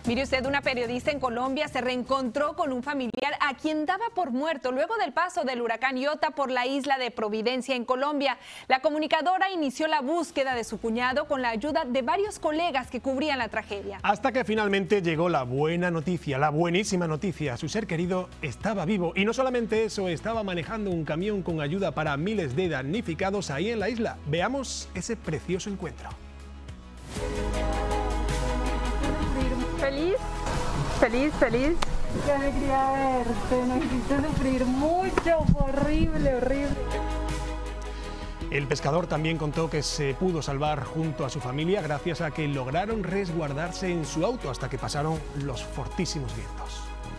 Mire usted, una periodista en Colombia se reencontró con un familiar a quien daba por muerto luego del paso del huracán Iota por la isla de Providencia en Colombia. La comunicadora inició la búsqueda de su cuñado con la ayuda de varios colegas que cubrían la tragedia. Hasta que finalmente llegó la buena noticia, la buenísima noticia. Su ser querido estaba vivo y no solamente eso, estaba manejando un camión con ayuda para miles de damnificados ahí en la isla. Veamos ese precioso encuentro. Feliz, feliz, feliz. Qué alegría verte, nos hiciste sufrir mucho, fue horrible, horrible. El pescador también contó que se pudo salvar junto a su familia gracias a que lograron resguardarse en su auto hasta que pasaron los fortísimos vientos.